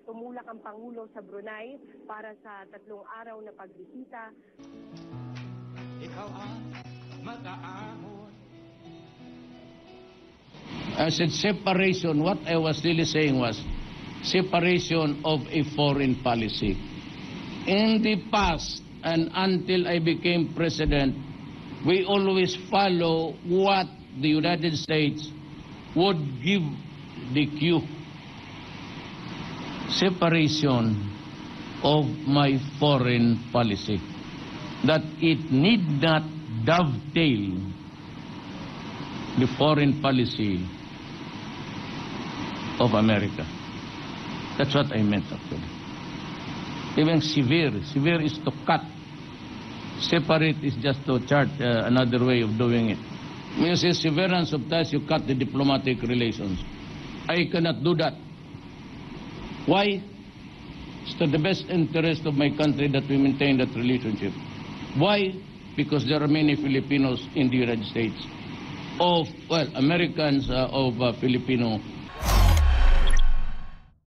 tumulak ang Pangulo sa Brunei para sa 3 araw na pagbisita. Ikaw ang mag-aahon. I said separation. What I was really saying was separation of a foreign policy. In the past and until I became president, we always follow what the United States would give the cue. Separation of my foreign policy. That it need not dovetail the foreign policy of America. That's what I meant actually. Even severe is to cut. Separate is just to chart another way of doing it. When you say severance of ties, you cut the diplomatic relations. I cannot do that. Why? It's to the best interest of my country that we maintain that relationship. Why? Because there are many Filipinos in the United States. Americans of Filipino